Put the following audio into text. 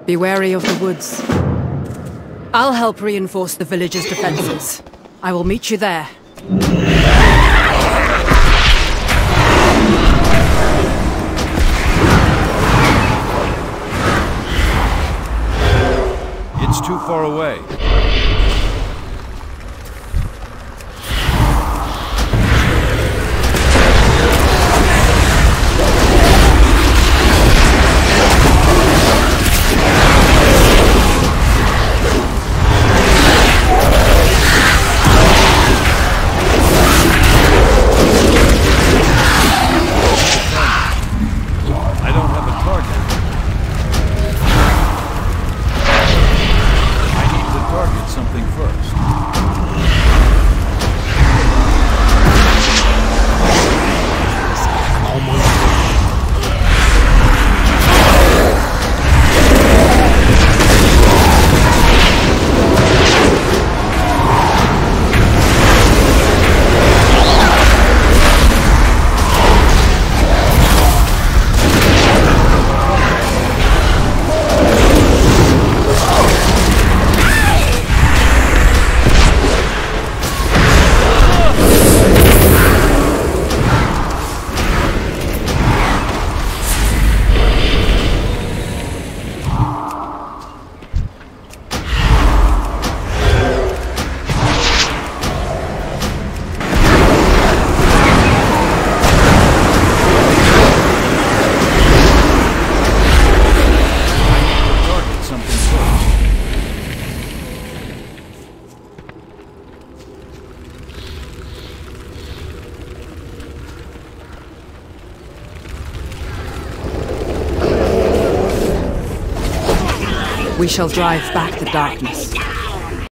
Be wary of the woods. I'll help reinforce the village's defenses. I will meet you there. It's too far away. We shall drive back the darkness.